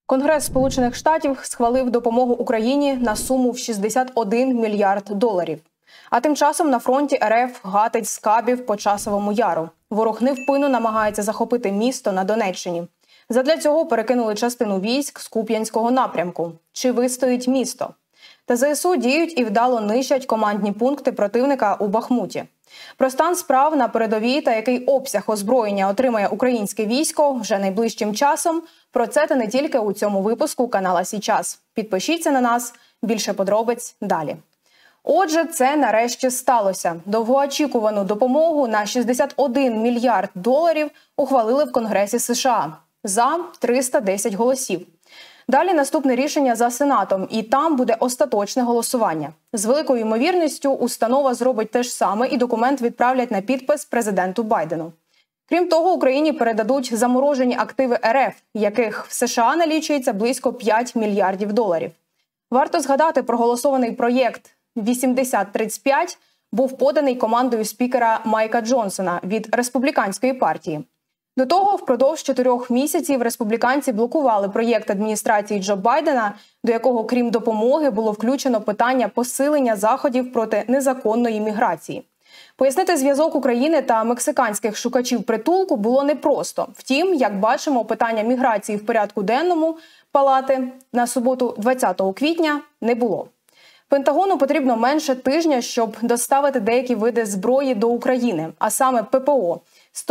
Конгрес Сполучених Штатів схвалив допомогу Україні на суму в 61 мільярд доларів. А тим часом на фронті РФ гатить скабів по Часовому Яру. Ворог невпинно намагається захопити місто на Донеччині. Задля цього перекинули частину військ з Куп'янського напрямку. Чи вистоїть місто? Та ЗСУ діють і вдало нищать командні пункти противника у Бахмуті. Про стан справ на передовій та який обсяг озброєння отримає українське військо вже найближчим часом. Про це та не тільки у цьому випуску канала «Січас». Підпишіться на нас. Більше подробиць далі. Отже, це нарешті сталося. Довгоочікувану допомогу на 61 мільярд доларів ухвалили в Конгресі США. За 310 голосів. Далі наступне рішення за Сенатом, і там буде остаточне голосування. З великою ймовірністю установа зробить те ж саме і документ відправлять на підпис президенту Байдену. Крім того, Україні передадуть заморожені активи РФ, яких в США налічується близько 5 мільярдів доларів. Варто згадати, проголосований проєкт 8035 був поданий командою спікера Майка Джонсона від Республіканської партії. До того, впродовж 4 місяців республіканці блокували проєкт адміністрації Джо Байдена, до якого, крім допомоги, було включено питання посилення заходів проти незаконної міграції. Пояснити зв'язок України та мексиканських шукачів притулку було непросто. Втім, як бачимо, питання міграції в порядку денному Палати на суботу 20 квітня не було. Пентагону потрібно менше тижня, щоб доставити деякі види зброї до України, а саме ППО,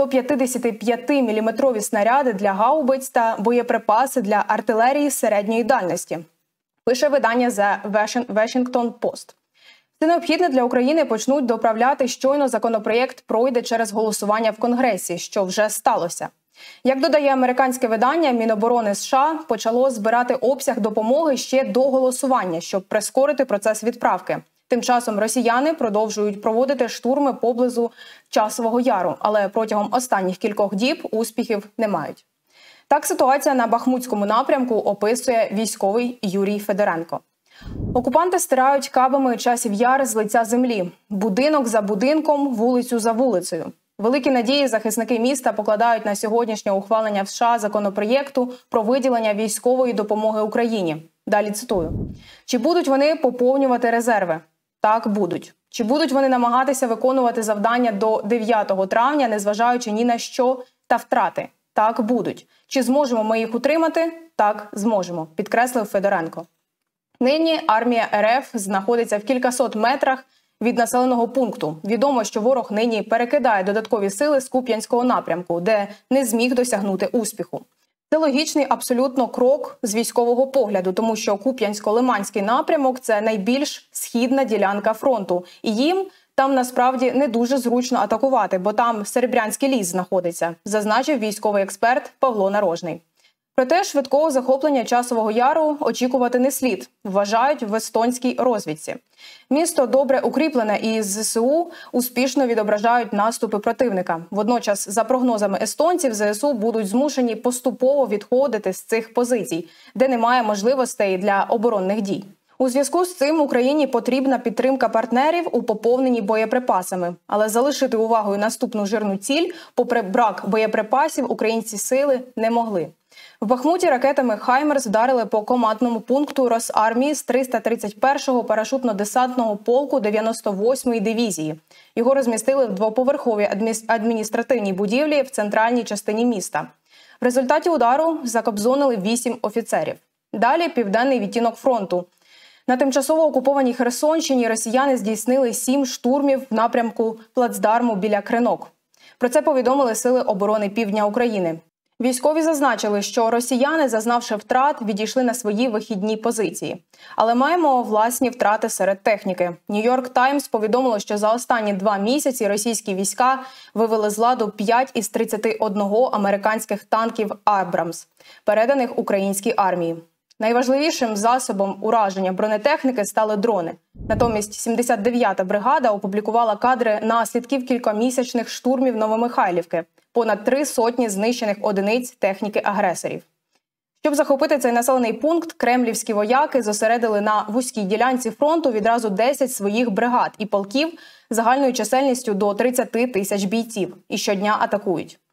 155-мм снаряди для гаубиць та боєприпаси для артилерії середньої дальності, пише видання The Washington Post. Це необхідне для України почнуть доправляти, щойно законопроєкт пройде через голосування в Конгресі, що вже сталося. Як додає американське видання, Міноборони США почало збирати обсяг допомоги ще до голосування, щоб прискорити процес відправки. Тим часом росіяни продовжують проводити штурми поблизу Часового Яру, але протягом останніх кількох діб успіхів не мають. Так ситуація на Бахмутському напрямку описує військовий Юрій Федоренко. Окупанти стирають кабами Часів Яр з лиця землі. Будинок за будинком, вулицю за вулицею. Великі надії захисники міста покладають на сьогоднішнє ухвалення в США законопроєкту про виділення військової допомоги Україні. Далі цитую. Чи будуть вони поповнювати резерви? Так, будуть. Чи будуть вони намагатися виконувати завдання до 9 травня, незважаючи ні на що та втрати? Так, будуть. Чи зможемо ми їх утримати? Так, зможемо, підкреслив Федоренко. Нині армія РФ знаходиться в кількасот метрах від населеного пункту. Відомо, що ворог нині перекидає додаткові сили з Куп'янського напрямку, де не зміг досягнути успіху. Це логічний абсолютно крок з військового погляду, тому що Куп'янсько-Лиманський напрямок – це найбільш східна ділянка фронту. І їм там насправді не дуже зручно атакувати, бо там Серебрянський ліс знаходиться, зазначив військовий експерт Павло Нарожний. Проте швидкого захоплення Часового Яру очікувати не слід, вважають в естонській розвідці. Місто добре укріплене і ЗСУ успішно відображають наступи противника. Водночас, за прогнозами естонців, ЗСУ будуть змушені поступово відходити з цих позицій, де немає можливостей для оборонних дій. У зв'язку з цим Україні потрібна підтримка партнерів у поповненні боєприпасами. Але залишити увагою наступну жирну ціль, попри брак боєприпасів, українці сили не могли. В Бахмуті ракетами «Хаймерс» вдарили по командному пункту Росармії з 331-го парашутно-десантного полку 98-ї дивізії. Його розмістили в двоповерховій адміністративній будівлі в центральній частині міста. В результаті удару закобзонили 8 офіцерів. Далі – південний відтінок фронту. На тимчасово окупованій Херсонщині росіяни здійснили 7 штурмів в напрямку плацдарму біля Кринок. Про це повідомили Сили оборони Півдня України. Військові зазначили, що росіяни, зазнавши втрат, відійшли на свої вихідні позиції. Але маємо власні втрати серед техніки. Нью-Йорк Таймс повідомило, що за останні 2 місяці російські війська вивели з ладу 5 із 31 американських танків «Абрамс», переданих українській армії. Найважливішим засобом ураження бронетехніки стали дрони. Натомість 79-та бригада опублікувала кадри наслідків кількомісячних штурмів Новомихайлівки. Понад 3 сотні знищених одиниць техніки агресорів. Щоб захопити цей населений пункт, кремлівські вояки зосередили на вузькій ділянці фронту відразу 10 своїх бригад і полків загальною чисельністю до 30 тисяч бійців і щодня атакують.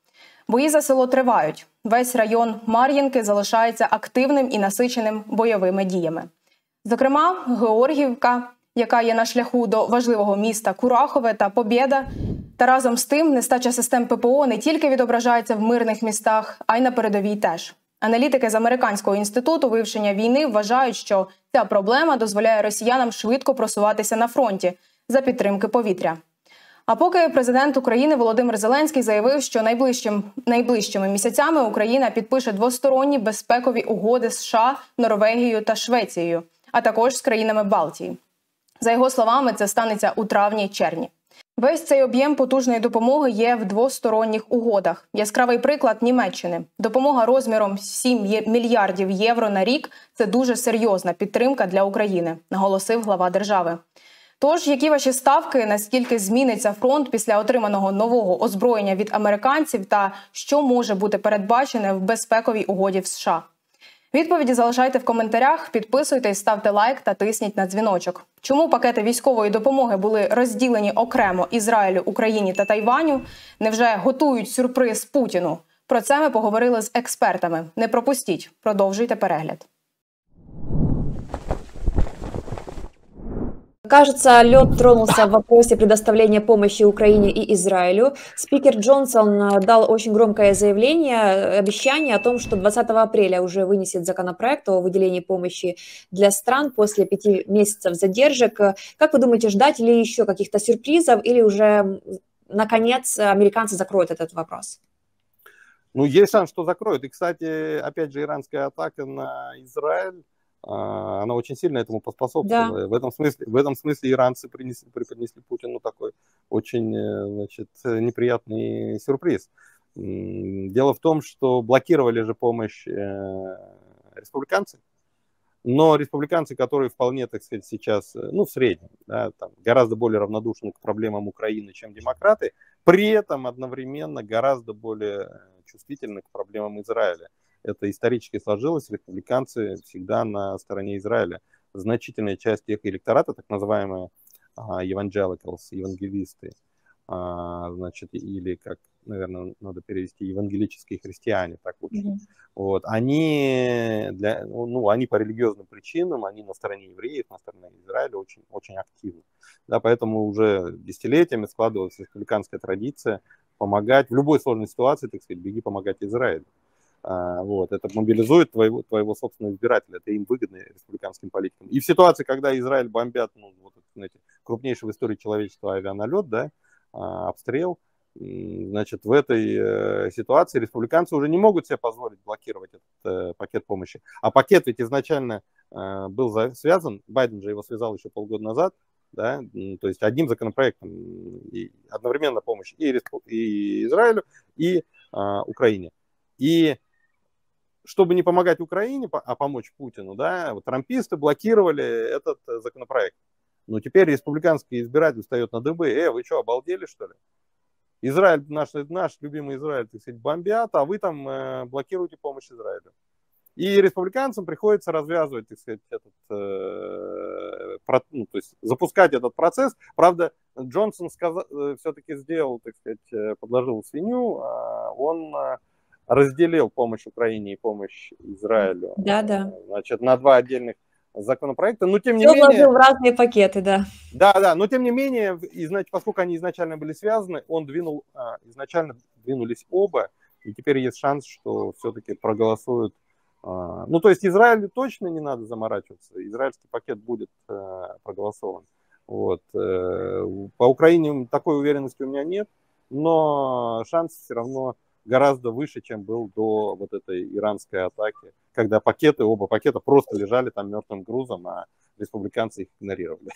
Бої за село тривають. Весь район Мар'їнки залишається активним і насиченим бойовими діями. Зокрема, Георгіївка, яка є на шляху до важливого міста Курахове та Побєда, та разом з тим нестача систем ППО не тільки відображається в мирних містах, а й на передовій теж. Аналітики з Американського інституту вивчення війни вважають, що ця проблема дозволяє росіянам швидко просуватися на фронті за підтримки повітря. А поки президент України Володимир Зеленський заявив, що найближчими місяцями Україна підпише двосторонні безпекові угоди з США, Норвегією та Швецією, а також з країнами Балтії. За його словами, це станеться у травні-червні. Весь цей об'єм потужної допомоги є в двосторонніх угодах. Яскравий приклад Німеччини. Допомога розміром 7 мільярдів євро на рік – це дуже серйозна підтримка для України, наголосив глава держави. Тож, які ваші ставки, наскільки зміниться фронт після отриманого нового озброєння від американців та що може бути передбачене в безпековій угоді в США? Відповіді залишайте в коментарях, підписуйтесь, ставте лайк та тисніть на дзвіночок. Чому пакети військової допомоги були розділені окремо Ізраїлю, Україні та Тайваню? Невже готують сюрприз Путіну? Про це ми поговорили з експертами. Не пропустіть, продовжуйте перегляд. Кажется, лед тронулся в вопросе предоставления помощи Украине и Израилю. Спикер Джонсон дал очень громкое заявление, обещание о том, что 20 апреля уже вынесет законопроект о выделении помощи для стран после 5 месяцев задержек. Как вы думаете, ждать ли еще каких-то сюрпризов или уже, наконец, американцы закроют этот вопрос? Ну, есть шанс, что закроют. И, кстати, опять же, иранская атака на Израиль, она очень сильно этому поспособствовала. Да. В этом смысле иранцы преподнесли Путину такой очень, значит, неприятный сюрприз. Дело в том, что блокировали же помощь республиканцы, но республиканцы, которые вполне, так сказать, сейчас, ну, в среднем, да, там, гораздо более равнодушны к проблемам Украины, чем демократы, при этом одновременно гораздо более чувствительны к проблемам Израиля. Это исторически сложилось, республиканцы всегда на стороне Израиля. Значительная часть их электората, так называемые evangelicals, евангелисты, значит, или, как, наверное, надо перевести, евангелические христиане, так лучше. Вот, они по религиозным причинам, они на стороне евреев, на стороне Израиля очень, очень активны. Да, поэтому уже десятилетиями складывалась республиканская традиция помогать в любой сложной ситуации, так сказать, беги помогать Израилю. Вот, это мобилизует твоего собственного избирателя, это им выгодно республиканским политикам. И в ситуации, когда Израиль бомбят, ну, вот, знаете, крупнейший в истории человечества авианалет, да, обстрел, значит, в этой ситуации республиканцы уже не могут себе позволить блокировать этот пакет помощи. А пакет ведь изначально был связан, Байден же его связал еще полгода назад, да, то есть одним законопроектом и одновременно помощь и Израилю, и Украине. И чтобы не помогать Украине, а помочь Путину, да, вот трамписты блокировали этот законопроект. Но теперь республиканский избиратель встает на дыбы. Вы что, обалдели, что ли? Израиль, наш любимый Израиль, так сказать, бомбят, а вы там блокируете помощь Израилю. И республиканцам приходится развязывать, так сказать, то есть запускать этот процесс. Правда, Джонсон все-таки сделал, так сказать, подложил свинью, он разделил помощь Украине и помощь Израилю, да. Значит, на два отдельных законопроекта, но тем не менее... вложил в разные пакеты, да. Да, но тем не менее, поскольку они изначально были связаны, изначально двинулись оба, и теперь есть шанс, что все-таки проголосуют. Ну, то есть Израилю точно не надо заморачиваться, израильский пакет будет проголосован. Вот. По Украине такой уверенности у меня нет, но шанс все равно гораздо выше, чем был до вот этой иранской атаки, когда оба пакета просто лежали там мертвым грузом, а республиканцы их игнорировали.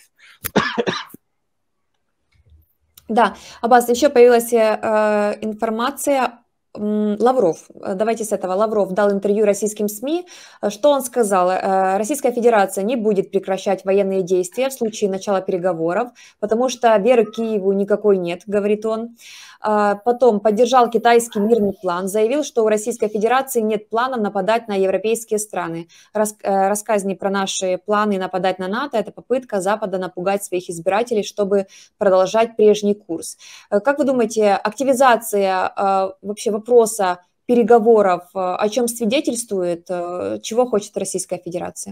Да, Аббас, еще появилась информация. Лавров, давайте с этого. Лавров дал интервью российским СМИ. Что он сказал? Российская Федерация не будет прекращать военные действия в случае начала переговоров, потому что веры к Киеву никакой нет, говорит он. Потом поддержал китайский мирный план, заявил, что у Российской Федерации нет планов нападать на европейские страны. Рассказни про наши планы нападать на НАТО – это попытка Запада напугать своих избирателей, чтобы продолжать прежний курс. Как вы думаете, активизация вообще вопроса переговоров о чем свидетельствует, чего хочет Российская Федерация?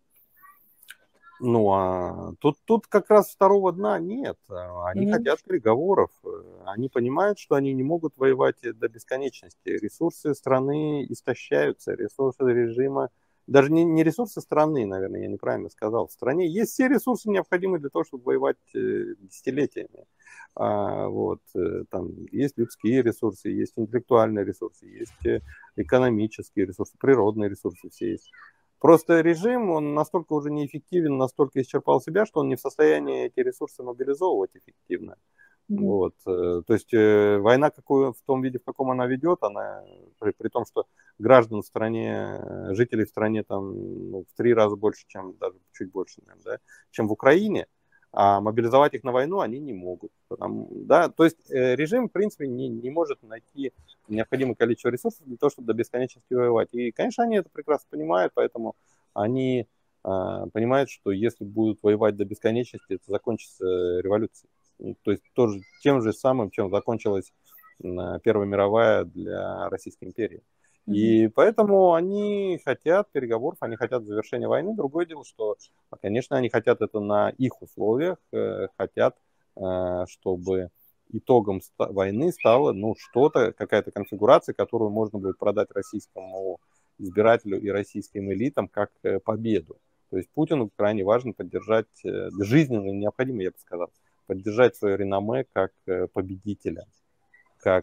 Ну, тут как раз второго дна нет. Они хотят переговоров. Они понимают, что они не могут воевать до бесконечности. Ресурсы страны истощаются, ресурсы режима, даже не ресурсы страны, наверное, я неправильно сказал. В стране есть все ресурсы, необходимые для того, чтобы воевать десятилетиями. Вот, там есть людские ресурсы, есть интеллектуальные ресурсы, есть экономические ресурсы, природные ресурсы все есть. Просто режим, он настолько уже неэффективен, настолько исчерпал себя, что он не в состоянии эти ресурсы мобилизовывать эффективно. Вот. То есть война, в том виде, в каком она ведет, она при том, что граждан в стране, жителей в стране там, в 3 раза больше, чем даже чуть больше, наверное, да, чем в Украине, а мобилизовать их на войну они не могут. Да? То есть режим, в принципе, не может найти необходимое количество ресурсов для того, чтобы до бесконечности воевать. И, конечно, они это прекрасно понимают, поэтому они понимают, что если будут воевать до бесконечности, это закончится революцией. То есть тоже тем же самым, чем закончилась Первая мировая для Российской империи. И поэтому они хотят переговоров, они хотят завершения войны. Другое дело, что, конечно, они хотят это на их условиях, хотят, чтобы итогом войны стало что-то, какая-то конфигурация, которую можно будет продать российскому избирателю и российским элитам как победу. То есть Путину крайне важно поддержать, жизненно необходимо, я бы сказал, поддержать свое реноме как победителя, как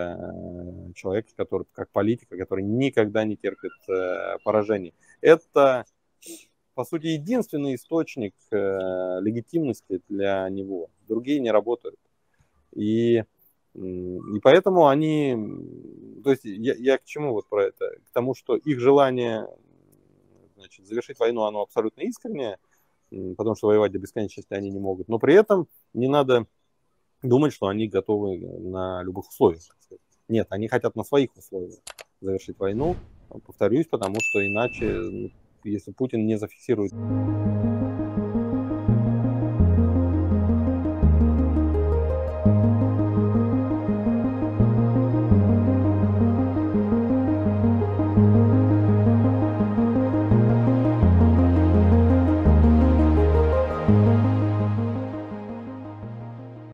человек, как политика, который никогда не терпит поражений. Это, по сути, единственный источник легитимности для него. Другие не работают. И поэтому они... То есть я к чему вот про это? К тому, что их желание, значит, завершить войну, оно абсолютно искреннее, потому что воевать до бесконечности они не могут. Но при этом не надо думать, что они готовы на любых условиях. Нет, они хотят на своих условиях завершить войну, повторюсь, потому что иначе, если Путин не зафиксирует...